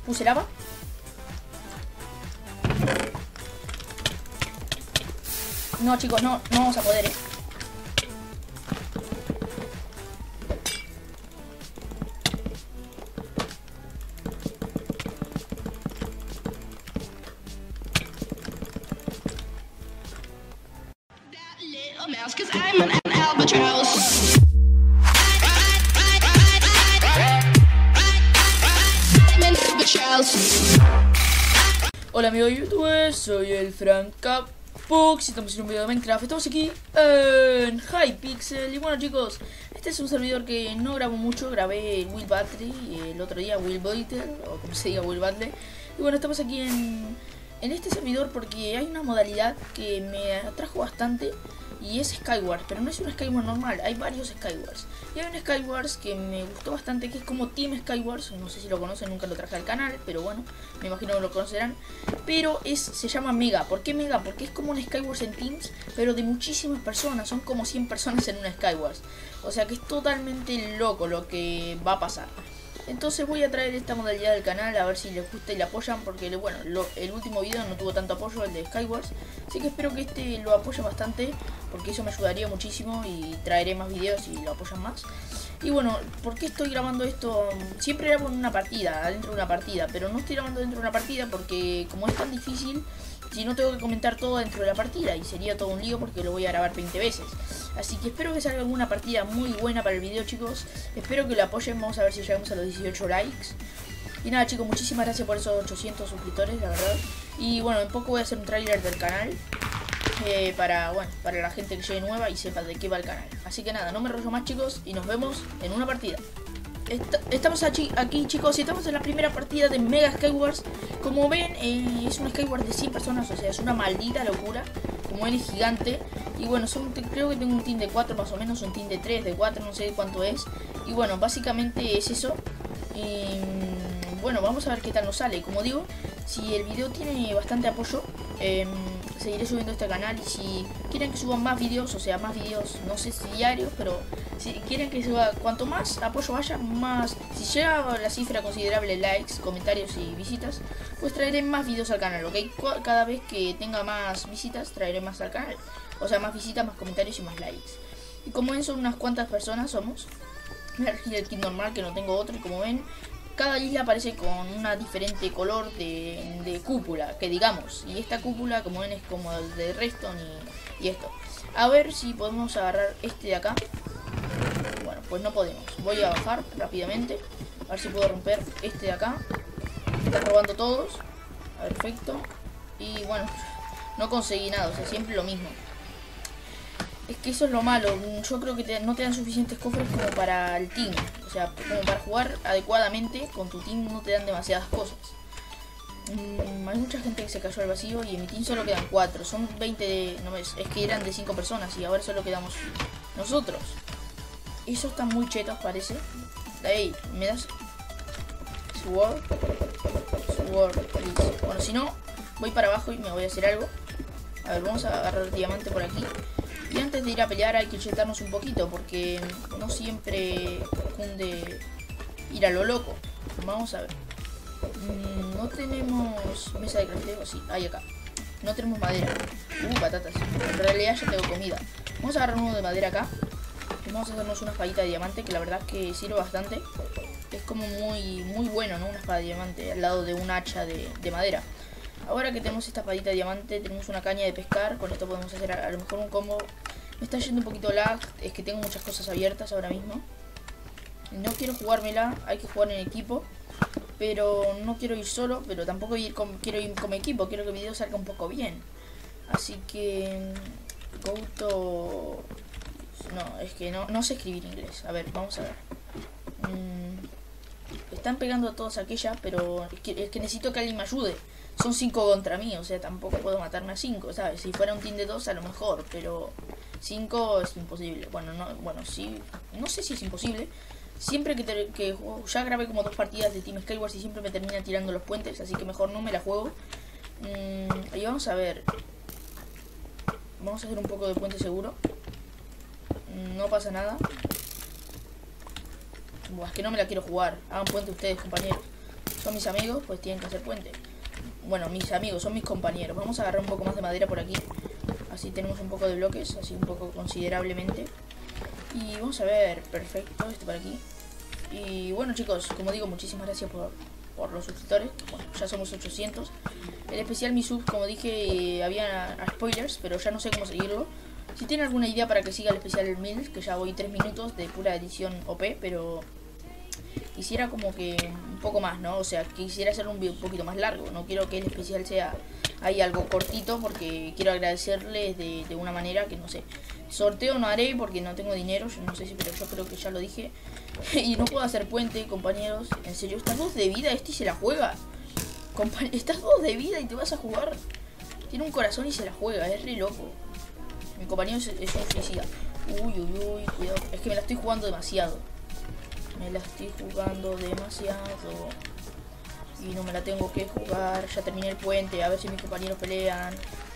Puse lava. No, chicos, no vamos a poder, Hola amigos youtubers, soy el Francapux y estamos en un video de Minecraft. Estamos aquí en Hypixel. Y bueno chicos, este es un servidor que no grabo mucho. Grabé Will Battle y el otro día Will Battle, o como se diga Will Battle. Y bueno, estamos aquí en este servidor porque hay una modalidad que me atrajo bastante y es Skywars, pero no es un Skywars normal, hay varios Skywars. Y hay un Skywars que me gustó bastante, que es como Team Skywars, no sé si lo conocen, nunca lo traje al canal, pero bueno, me imagino que lo conocerán. Pero se llama Mega. ¿Por qué Mega? Porque es como un Skywars en Teams, pero de muchísimas personas, son como 100 personas en un Skywars. O sea que es totalmente loco lo que va a pasar. Entonces voy a traer esta modalidad del canal, a ver si les gusta y la apoyan, porque bueno, el último video no tuvo tanto apoyo, el de Skywars. Así que espero que este lo apoyen bastante, porque eso me ayudaría muchísimo y traeré más videos y lo apoyan más. Y bueno, ¿por qué estoy grabando esto? Siempre grabo en una partida, adentro de una partida, pero no estoy grabando dentro de una partida porque como es tan difícil, si no tengo que comentar todo dentro de la partida y sería todo un lío porque lo voy a grabar 20 veces. Así que espero que salga alguna partida muy buena para el video, chicos. Espero que lo apoyen, vamos a ver si llegamos a los 18 likes. Y nada chicos, muchísimas gracias por esos 800 suscriptores, la verdad. Y bueno, en poco voy a hacer un tráiler del canal para la gente que llegue nueva y sepa de qué va el canal. Así que nada, no me enrollo más chicos y nos vemos en una partida. Estamos aquí chicos y estamos en la primera partida de Mega Skywars. Como ven, es un Skywars de 100 personas, o sea, es una maldita locura. Como ven, es gigante. Y bueno, creo que tengo un team de 4 más o menos, un team de 3, de 4, no sé cuánto es. Y bueno, básicamente es eso. Y bueno, vamos a ver qué tal nos sale. Como digo, si el video tiene bastante apoyo, seguiré subiendo este canal. Y si quieren que suban más videos, o sea, más videos, no sé si diarios, pero si quieren que suba, cuanto más apoyo haya, más, si llega a la cifra considerable de likes, comentarios y visitas, pues traeré más videos al canal, ¿ok? Cada vez que tenga más visitas, traeré más al canal. O sea, más visitas, más comentarios y más likes. Y como ven, son unas cuantas personas, somos. Voy a elegir el kit normal, que no tengo otro, y como ven, cada isla aparece con una diferente color de cúpula, que digamos. Y esta cúpula, como ven, es como el de Redstone y esto. A ver si podemos agarrar este de acá. Bueno, pues no podemos. Voy a bajar rápidamente. A ver si puedo romper este de acá. Están robando todos. Perfecto. Y bueno, no conseguí nada, o sea, siempre lo mismo. Es que eso es lo malo. Yo creo que no te dan suficientes cofres como para el team. O sea, como para jugar adecuadamente con tu team no te dan demasiadas cosas. Hay mucha gente que se cayó al vacío y en mi team solo quedan 4. Son 20 no es que eran de 5 personas y ahora solo quedamos nosotros. Eso está muy chetos, parece. Hey, ¿me das Sword? Sword, please. Bueno, si no, voy para abajo y me voy a hacer algo. A ver, vamos a agarrar el diamante por aquí. Y antes de ir a pelear hay que chetarnos un poquito, porque no siempre cunde ir a lo loco. Vamos a ver. No tenemos mesa de crafteo, sí, hay acá. No tenemos madera. Patatas. En realidad ya tengo comida. Vamos a agarrar uno de madera acá. Y vamos a hacernos una espadita de diamante, que la verdad es que sirve bastante. Es como muy bueno, ¿no? Una espada de diamante al lado de un hacha de madera. Ahora que tenemos esta espadita de diamante, tenemos una caña de pescar. Con esto podemos hacer a lo mejor un combo. Me está yendo un poquito lag, es que tengo muchas cosas abiertas ahora mismo. No quiero jugármela, hay que jugar en equipo. Pero no quiero ir solo, pero tampoco quiero ir como equipo. Quiero que el video salga un poco bien. Así que go to... No, es que no sé escribir inglés. A ver, vamos a ver. Están pegando a todos aquellas, pero es que necesito que alguien me ayude. Son 5 contra mí, o sea, tampoco puedo matarme a 5, ¿sabes? Si fuera un team de 2 a lo mejor, pero 5 es imposible. Bueno, sí, no sé si es imposible. Siempre que ya grabé como 2 partidas de Team Skywars y siempre me termina tirando los puentes, así que mejor no me la juego. Y vamos a ver. Vamos a hacer un poco de puente seguro. No pasa nada. Buah, es que no me la quiero jugar. Hagan puente ustedes, compañeros. son mis amigos, pues tienen que hacer puente. Bueno, mis amigos, son mis compañeros. Vamos a agarrar un poco más de madera por aquí. Así tenemos un poco de bloques, así un poco considerablemente. Y vamos a ver, perfecto, este por aquí. Y bueno chicos, como digo, muchísimas gracias por los suscriptores. Bueno, ya somos 800. El especial Mi Sub, como dije, había spoilers, pero ya no sé cómo seguirlo. Si tienen alguna idea para que siga el especial 1000, que ya voy 3 minutos de pura edición OP, pero quisiera como que un poco más, ¿no? O sea, quisiera hacer un video un poquito más largo. No quiero que el especial sea ahí algo cortito, porque quiero agradecerles de una manera que no sé. Sorteo no haré porque no tengo dinero, yo no sé si, pero yo creo que ya lo dije. Y no puedo hacer puente, compañeros. En serio, estás 2 de vida, este y se la juega. Estás 2 de vida y te vas a jugar. Tiene un corazón y se la juega, es re loco. Mi compañero es un suicida. Uy, cuidado. Es que me la estoy jugando demasiado. Me la estoy jugando demasiado. Y no me la tengo que jugar. Ya terminé el puente, a ver si mis compañeros pelean.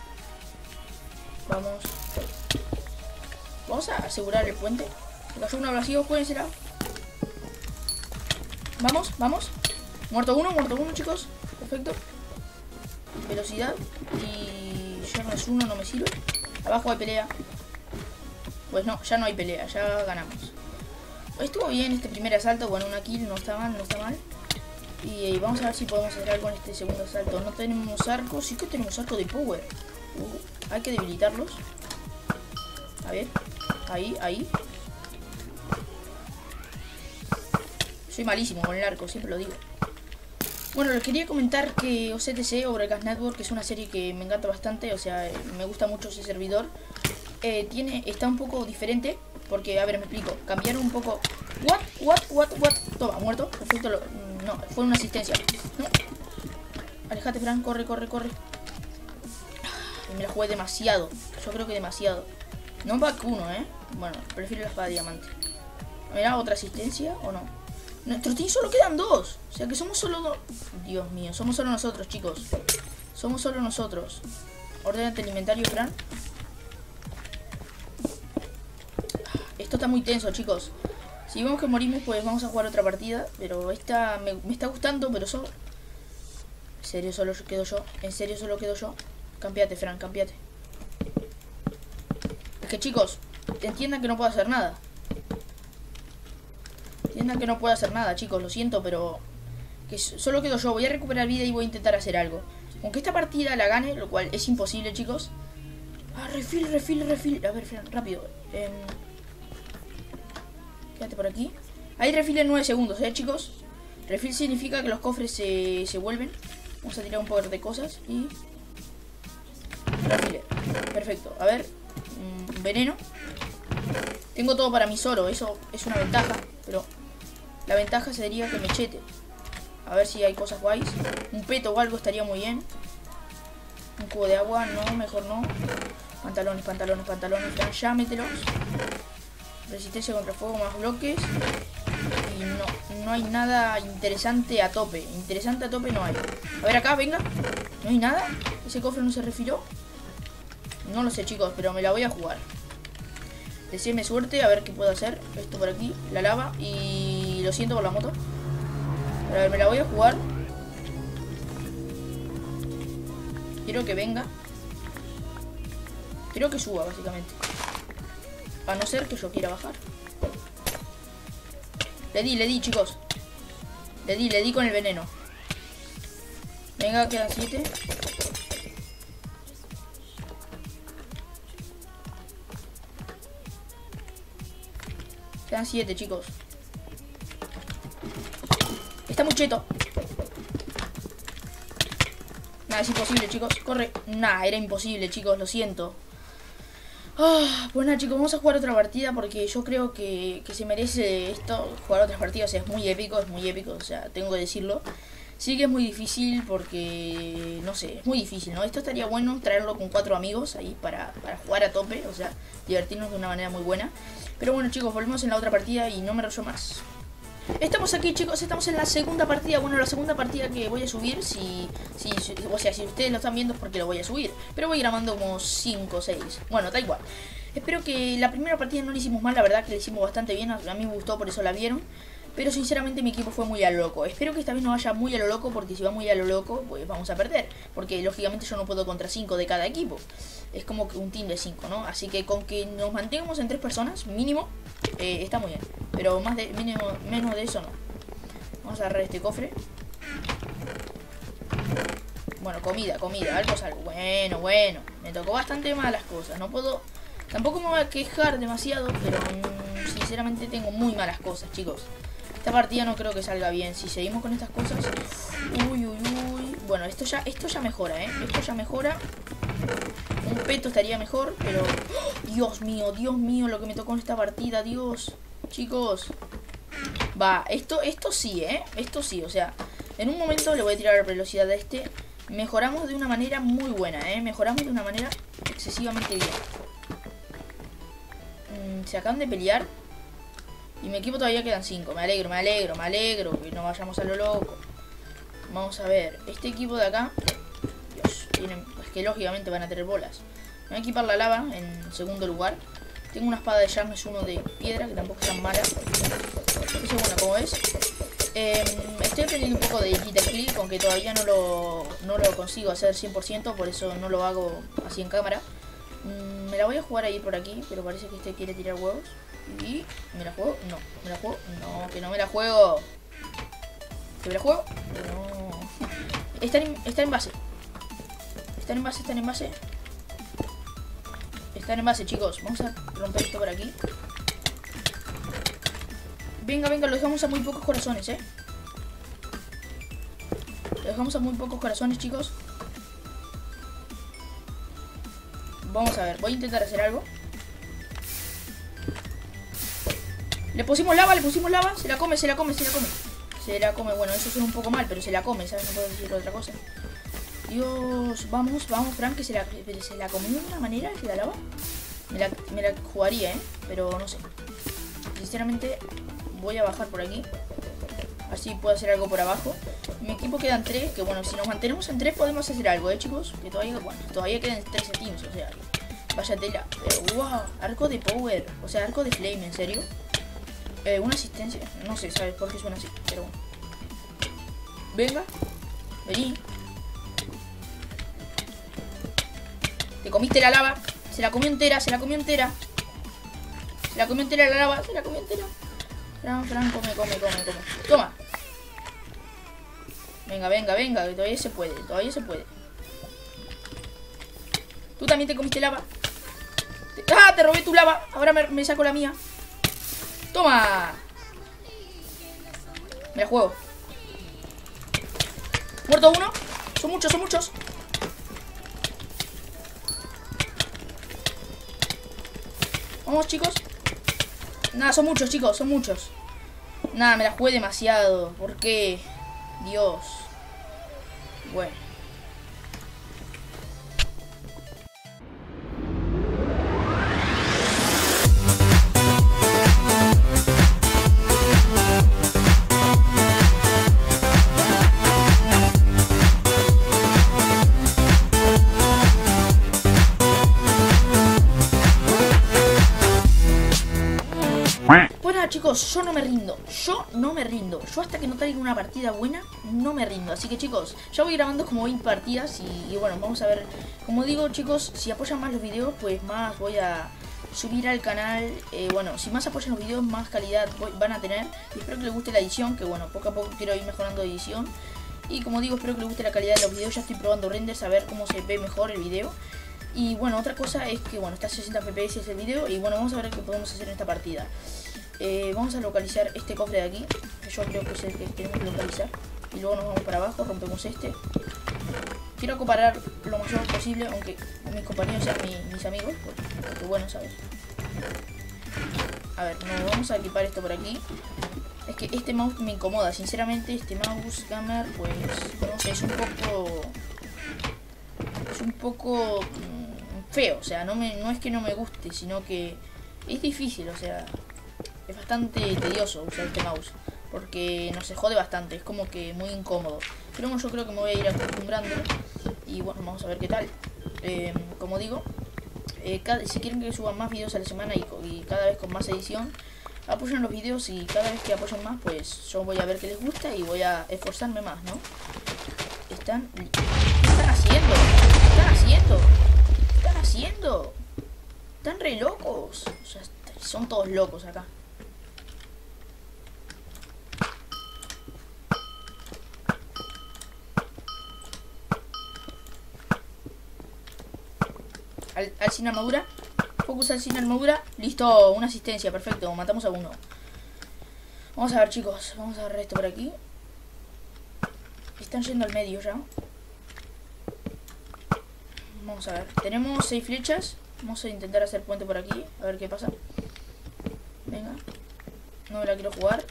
Vamos. Vamos a asegurar el puente. Me cayó un abrasivo, juéguensela. Vamos, vamos. Muerto uno, chicos. Perfecto. Velocidad. Y ya no es uno, no me sirve. Abajo hay pelea. Pues no, ya no hay pelea, ya ganamos. Estuvo bien este primer asalto. Bueno, una kill, no está mal, no está mal. Y vamos a ver si podemos hacer algo en este segundo asalto. No tenemos arcos, sí que tenemos arco de power. Hay que debilitarlos. A ver, ahí. Soy malísimo con el arco, siempre lo digo. Bueno, les quería comentar que OCTC o Broadcast Network, que es una serie que me encanta bastante, o sea, me gusta mucho ese servidor. Está un poco diferente, porque, a ver, me explico. Cambiaron un poco. What. Toma, muerto. Perfecto. No, fue una asistencia. No. Alejate, Fran, corre. Me la jugué demasiado. Yo creo que demasiado. No back 1, Bueno, prefiero la espada de diamante. Mira, otra asistencia o no. Nuestro team solo quedan 2. O sea que somos solo 2. Dios mío, somos solo nosotros, chicos. Somos solo nosotros. Ordénate el inventario, Fran. Esto está muy tenso, chicos. Si vemos que morimos, pues vamos a jugar otra partida. Pero esta me está gustando, pero solo... En serio, solo quedo yo. En serio, solo quedo yo. Cambiate, Fran, cambiate. Es que, chicos, entiendan que no puedo hacer nada. Entiendan que no puedo hacer nada, chicos. Lo siento, pero... que solo quedo yo. Voy a recuperar vida y voy a intentar hacer algo. Aunque esta partida la gane, lo cual es imposible, chicos. Ah, refill. A ver, Fran, rápido. Quédate por aquí. Hay refill en 9 segundos, chicos. Refill significa que los cofres se vuelven. Vamos a tirar un poco de cosas y... refill. Perfecto. A ver. Veneno. Tengo todo para mí solo. Eso es una ventaja. Pero la ventaja sería que me chete. A ver si hay cosas guays. Un peto o algo estaría muy bien. Un cubo de agua. No, mejor no. Pantalones. Ya mételos. Resistencia contra fuego, más bloques. Y no hay nada interesante a tope. Interesante a tope no hay. A ver acá, venga. No hay nada. Ese cofre no se refiló. No lo sé, chicos, pero me la voy a jugar. Deseeme suerte, a ver qué puedo hacer. Esto por aquí, la lava. Y lo siento por la moto. Pero a ver, me la voy a jugar. Quiero que venga. Quiero que suba, básicamente. A no ser que yo quiera bajar. Le di, chicos. Le di con el veneno. Venga, quedan 7. Quedan 7, chicos. Está muy cheto. Nada, es imposible, chicos. Corre. Nah, era imposible, chicos, lo siento. Pues nada, chicos, vamos a jugar otra partida porque yo creo que se merece esto. Jugar otras partidas, o sea, es muy épico, o sea, tengo que decirlo. Sí que es muy difícil porque, no sé, es muy difícil, ¿no? Esto estaría bueno traerlo con 4 amigos ahí para jugar a tope, o sea, divertirnos de una manera muy buena. Pero bueno, chicos, volvemos en la otra partida y no me rollo más. Estamos aquí, chicos, estamos en la segunda partida. Bueno, la segunda partida que voy a subir, o sea, si ustedes lo están viendo es porque lo voy a subir. Pero voy grabando como 5 o 6. Bueno, da igual. Espero que la primera partida no la hicimos mal, la verdad que la hicimos bastante bien. A mí me gustó, por eso la vieron. Pero sinceramente mi equipo fue muy a lo loco. Espero que esta vez no vaya muy a lo loco, porque si va muy a lo loco, pues vamos a perder. Porque lógicamente yo no puedo contra 5 de cada equipo. Es como que un team de 5, ¿no? Así que con que nos mantengamos en 3 personas, mínimo, está muy bien. Pero más de mínimo, menos de eso no. Vamos a agarrar este cofre. Bueno, comida, algo es algo. Bueno, me tocó bastante mal las cosas. No puedo... Tampoco me voy a quejar demasiado, pero sinceramente tengo muy malas cosas, chicos. Esta partida no creo que salga bien. Si seguimos con estas cosas... Uy. Bueno, esto ya mejora, Esto ya mejora. Un peto estaría mejor, pero... Dios mío, lo que me tocó en esta partida, Dios. Chicos. Va, esto sí, Esto sí, o sea... En un momento le voy a tirar la velocidad a este. Mejoramos de una manera muy buena, Mejoramos de una manera excesivamente bien. Se acaban de pelear. Y mi equipo todavía quedan 5. Me alegro. Que no vayamos a lo loco. Vamos a ver. Este equipo de acá... Dios, es que lógicamente van a tener bolas. Me voy a equipar la lava en segundo lugar. Tengo una espada de Charmes 1 de piedra, que tampoco es tan mala. Eso, bueno, como ves. Estoy aprendiendo un poco de jitter click, aunque todavía no lo consigo hacer 100%, por eso no lo hago así en cámara. Me la voy a jugar a ir por aquí, pero parece que este quiere tirar huevos. Y... ¿me la juego? No. ¿Me la juego? No, que no me la juego. ¿Que me la juego? No. Está en base. Están en base, chicos. Vamos a romper esto por aquí. Venga, lo dejamos a muy pocos corazones, Lo dejamos a muy pocos corazones, chicos. Vamos a ver, voy a intentar hacer algo. Le pusimos lava, se la come. Bueno, eso suena un poco mal, pero se la come, ¿sabes? No puedo decir otra cosa. Dios, vamos, Frank, que se la comió de una manera, que la lava. Me la jugaría, pero no sé. Sinceramente, voy a bajar por aquí. Así puedo hacer algo por abajo. Mi equipo quedan 3, que bueno, si nos mantenemos en 3 podemos hacer algo, chicos. Que todavía quedan 13 teams, o sea, vaya tela. Pero wow, arco de power, o sea, arco de flame, en serio. Una asistencia, no sé, ¿sabes por qué suena así? Pero bueno. Venga, vení. Te comiste la lava. Se la comió entera la lava. Fran, come. Toma. Venga, que todavía se puede. Tú también te comiste lava. Te robé tu lava. Ahora me saco la mía. Toma. Me la juego. Muerto uno. Son muchos. Vamos, chicos. Nada, son muchos, chicos, Nada, me la jugué demasiado. ¿Por qué? Dios. Bueno. Chicos, yo no me rindo. Yo hasta que no traiga una partida buena, no me rindo. Así que, chicos, ya voy grabando como 20 partidas y bueno, vamos a ver. Como digo, chicos, si apoyan más los videos, pues más voy a subir al canal. Bueno, si más apoyan los videos, más calidad van a tener. Y espero que les guste la edición, que bueno, poco a poco quiero ir mejorando de edición. Y como digo, espero que les guste la calidad de los videos. Ya estoy probando renders a ver cómo se ve mejor el video. Y bueno, otra cosa es que bueno, está a 60 fps el video. Y bueno, vamos a ver qué podemos hacer en esta partida. Vamos a localizar este cofre de aquí, que yo creo que es el que tenemos que localizar. Y luego nos vamos para abajo, rompemos este. Quiero comparar lo mayor posible, aunque mis compañeros sean mis amigos, porque bueno, ¿sabes? A ver, nos vamos a equipar esto por aquí. Es que este mouse me incomoda, sinceramente. Este mouse gamer, pues, no sé, es un poco feo. O sea, no es que no me guste, sino que es difícil, o sea, es bastante tedioso usar este mouse, porque no se jode bastante, es como que muy incómodo. Pero bueno, yo creo que me voy a ir acostumbrando. Y bueno, vamos a ver qué tal. Como digo, si quieren que suba más videos a la semana y cada vez con más edición, apoyen los videos y cada vez que apoyen más, pues yo voy a ver qué les gusta y voy a esforzarme más, ¿no? ¿Qué están haciendo? ¿Qué están haciendo? ¿Qué están haciendo? Están re locos. O sea, son todos locos acá. Al sin armadura. Focus al sin armadura. Listo, una asistencia, perfecto. Matamos a uno. Vamos a ver, chicos. Vamos a ver esto por aquí. Están yendo al medio ya. Vamos a ver. Tenemos 6 flechas. Vamos a intentar hacer puente por aquí. A ver qué pasa. Venga. No me la quiero jugar.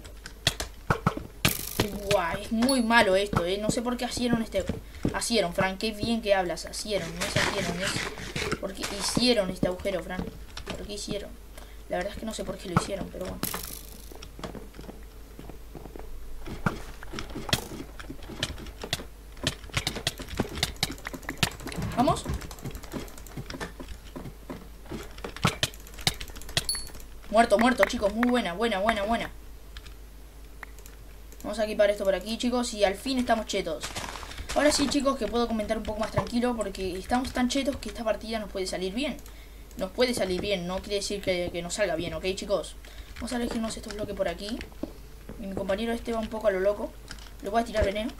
Guau, es muy malo esto, No sé por qué hicieron Hicieron, Fran, qué bien que hablas. Hicieron, no es hicieron, es... ¿Por qué hicieron este agujero, Fran? ¿Por qué hicieron? La verdad es que no sé por qué lo hicieron, pero bueno. ¿Vamos? Muerto, chicos. Muy buena. Vamos a equipar esto por aquí, chicos. Y al fin estamos chetos. Ahora sí, chicos, que puedo comentar un poco más tranquilo. Porque estamos tan chetos que esta partida nos puede salir bien. Nos puede salir bien. No quiere decir que nos salga bien, ¿ok, chicos? Vamos a elegirnos estos bloques por aquí. Y mi compañero este va un poco a lo loco. Le voy a tirar veneno.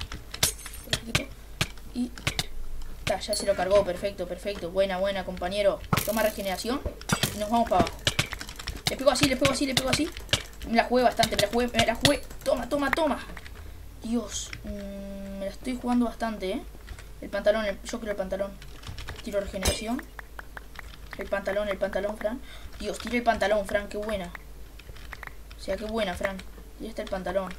Y... ya se lo cargó. Perfecto. Buena, compañero. Toma regeneración. Y nos vamos para abajo. Le pego así. Me la jugué bastante, me la jugué. Toma. Dios, me la estoy jugando bastante, El pantalón, yo quiero el pantalón. Tiro regeneración. El pantalón, Fran. Dios, tira el pantalón, Fran, qué buena. O sea, qué buena, Fran. Y está el pantalón.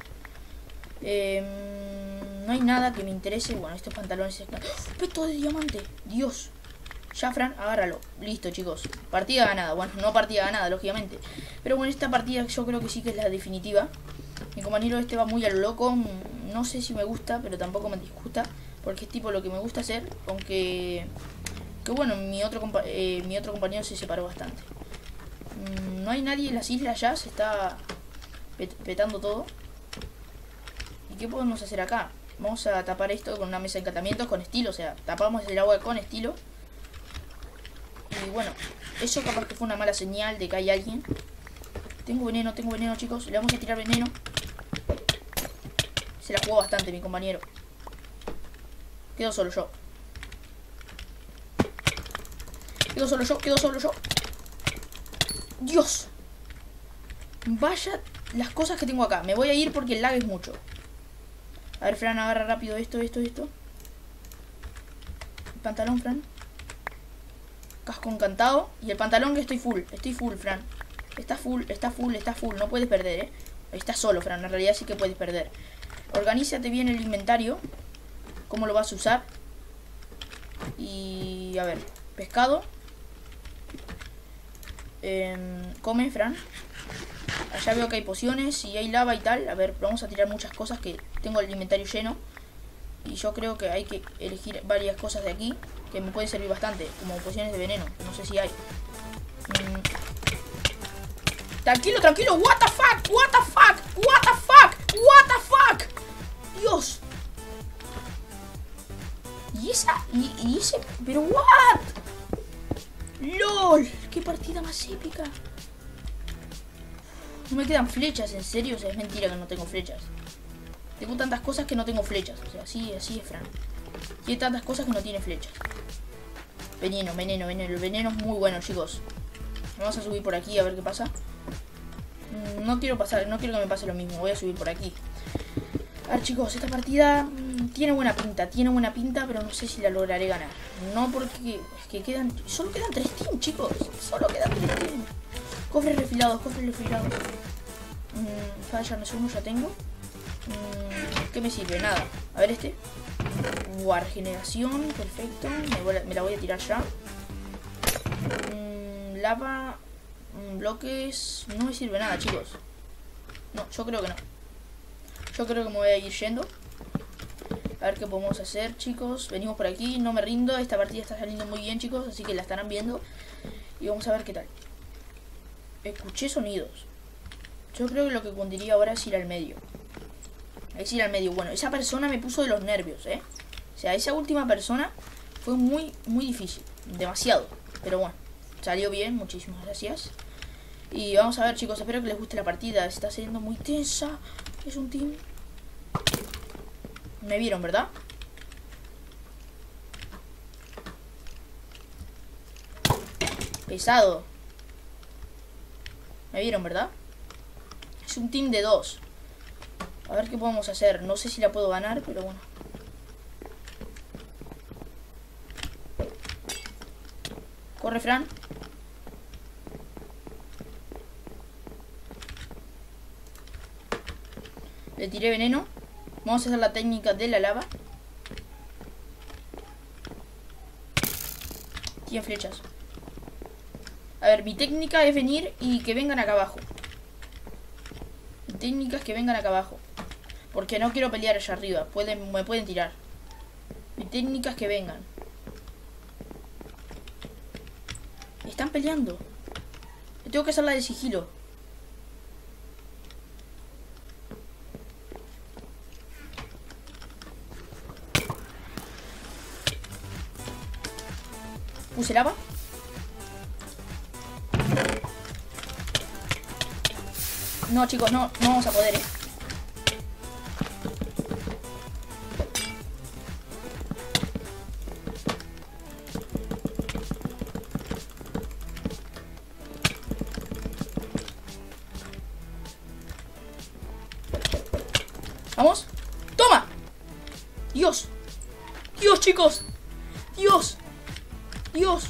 No hay nada que me interese. Bueno, estos pantalones... ¡Peto de diamante! Dios. Ya, Fran, agárralo. Listo, chicos. Partida ganada. Bueno, no partida ganada, lógicamente. Pero bueno, esta partida yo creo que sí que es la definitiva. Mi compañero este va muy a lo loco. No sé si me gusta, pero tampoco me disgusta. Porque es tipo lo que me gusta hacer. Aunque... que bueno, mi otro compañero se separó bastante. No hay nadie en las islas ya. Se está petando todo. ¿Y qué podemos hacer acá? Vamos a tapar esto con una mesa de encantamientos con estilo. O sea, tapamos el agua con estilo. Y bueno, eso capaz que fue una mala señal de que hay alguien. Tengo veneno, chicos. Le vamos a tirar veneno. Se la jugó bastante mi compañero. Quedo solo yo. Dios. Vaya las cosas que tengo acá. Me voy a ir porque el lag es mucho. A ver, Fran, agarra rápido esto. El pantalón, Fran. Casco encantado. Y el pantalón que estoy full, Fran. Está full. No puedes perder, Estás solo, Fran. En realidad sí que puedes perder. Organízate bien el inventario. ¿Cómo lo vas a usar? Y... a ver. Pescado. Come, Fran. Allá veo que hay pociones y hay lava y tal. A ver, vamos a tirar muchas cosas que tengo el inventario lleno. Y yo creo que hay que elegir varias cosas de aquí que me pueden servir bastante, como pociones de veneno. No sé si hay. Tranquilo. What the fuck. Dios. Y ese... pero what. LOL. Qué partida más épica. No me quedan flechas, en serio. O sea, es mentira que no tengo flechas. Tengo tantas cosas que no tengo flechas. O sea, así es Fran. Tiene tantas cosas que no tiene flechas. Veneno. El veneno es muy bueno, chicos. Vamos a subir por aquí a ver qué pasa. No quiero que me pase lo mismo. Voy a subir por aquí. A ver, chicos, esta partida tiene buena pinta, pero no sé si la lograré ganar. No, porque es que solo quedan 3 teams, chicos. Cofres refilados. Fire uno ya tengo. ¿Qué me sirve? Nada. A ver este. Regeneración, perfecto. Me la voy a tirar ya. Lava. Bloques. No me sirve nada, chicos. No, yo creo que no. Yo creo que me voy a ir yendo. A ver qué podemos hacer, chicos. Venimos por aquí, no me rindo. Esta partida está saliendo muy bien, chicos, así que la estarán viendo. Y vamos a ver qué tal. Escuché sonidos. Yo creo que lo que convendría ahora es ir al medio. Es ir al medio. Bueno, esa persona me puso de los nervios, ¿eh? O sea, esa última persona fue muy difícil. Demasiado. Pero bueno, salió bien. Muchísimas gracias. Y vamos a ver, chicos. Espero que les guste la partida. Está siendo muy tensa. Es un team. Me vieron, ¿verdad? Pesado. Me vieron, ¿verdad? Es un team de 2. A ver qué podemos hacer. No sé si la puedo ganar, pero bueno. Corre, Fran. Le tiré veneno. Vamos a hacer la técnica de la lava. Tiene flechas. A ver, mi técnica es venir y que vengan acá abajo. Mi técnica es que vengan acá abajo. Porque no quiero pelear allá arriba. Me pueden tirar. Mi técnica es que vengan. Están peleando. Yo tengo que hacer la de sigilo. Puse lava. No, chicos, no vamos a poder, Vamos. ¡Toma! Dios. Dios, chicos. Dios. Dios.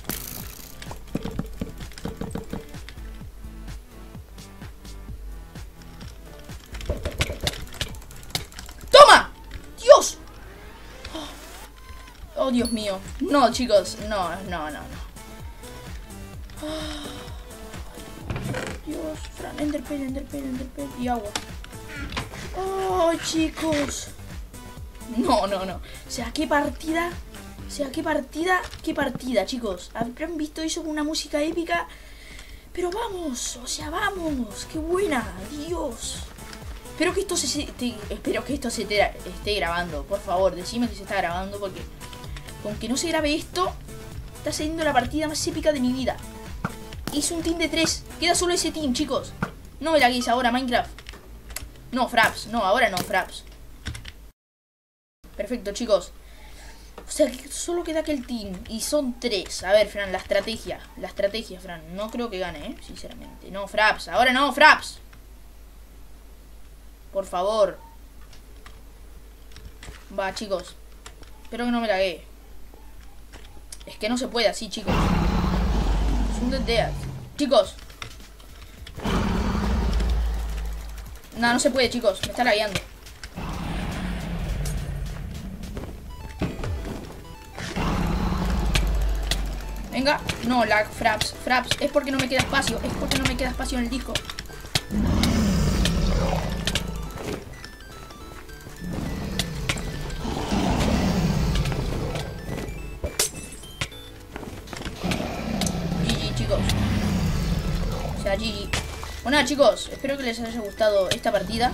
¡Toma! ¡Dios! Oh, Dios mío. No, chicos. No. Dios. Fran, enderpearl y agua. Oh, chicos. No. O sea, qué partida. Qué partida, chicos. ¿Habrán visto eso con una música épica? Pero vamos, o sea, vamos. Qué buena, Dios. Espero que esto se esté grabando. Por favor, decime que se está grabando, porque con que no se grabe esto, está siendo la partida más épica de mi vida. Hice un team de 3. Queda solo ese team, chicos. No me laguéis ahora, Minecraft. No, Fraps. No, ahora no, Fraps. Perfecto, chicos. O sea, que solo queda aquel team. Y son 3. A ver, Fran, la estrategia, Fran. No creo que gane, sinceramente. No, Fraps. Ahora no, Fraps. Por favor. Va, chicos. Espero que no me laguee. Es que no se puede así, chicos. Es un dead dead. Chicos. No se puede, chicos. Me está lagueando. Venga. No, lag, Fraps. Es porque no me queda espacio. En el disco. GG, chicos. O sea, GG. Bueno, nada, chicos, espero que les haya gustado esta partida.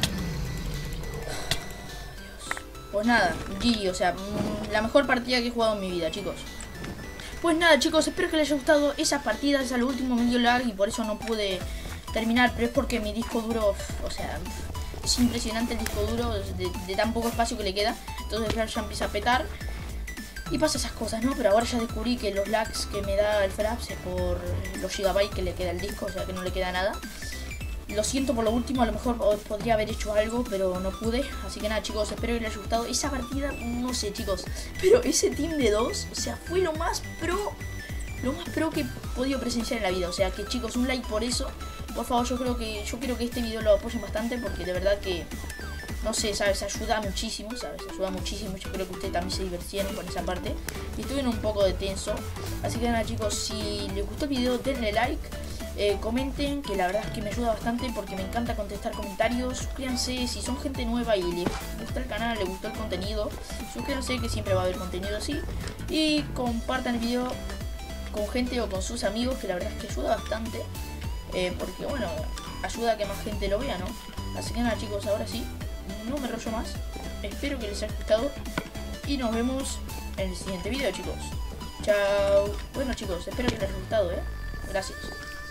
Dios. Pues nada, GG, o sea, la mejor partida que he jugado en mi vida, chicos. Pues nada, chicos, espero que les haya gustado esas partidas. A lo último me dio lag y por eso no pude terminar. Pero es porque mi disco duro, o sea, es impresionante el disco duro de tan poco espacio que le queda. Entonces ya empieza a petar y pasa esas cosas, ¿no? Pero ahora ya descubrí que los lags que me da el Fraps es por los gigabytes que le queda al disco. O sea, que no le queda nada. Lo siento por lo último, a lo mejor podría haber hecho algo, pero no pude. Así que nada, chicos, espero que les haya gustado esa partida. No sé, chicos, pero ese team de 2, o sea, fue lo más pro que he podido presenciar en la vida. O sea, que chicos, un like por eso. Por favor, yo quiero que este video lo apoyen bastante, porque de verdad que, no sé, ¿sabes? Ayuda muchísimo, ¿sabes? Ayuda muchísimo. Yo creo que ustedes también se divirtieron con esa parte. Y estuvieron un poco de tenso. Así que nada, chicos, si les gustó el video, denle like. Comenten, que la verdad es que me ayuda bastante, porque me encanta contestar comentarios. Suscríbanse si son gente nueva y les gusta el canal, les gustó el contenido. Suscríbanse, que siempre va a haber contenido así. Y compartan el video con gente o con sus amigos, que la verdad es que ayuda bastante. Porque bueno, ayuda a que más gente lo vea, ¿no? Así que nada, chicos, ahora sí, no me rollo más. Espero que les haya gustado y nos vemos en el siguiente video, chicos. Chao. Bueno, chicos, espero que les haya gustado, Gracias.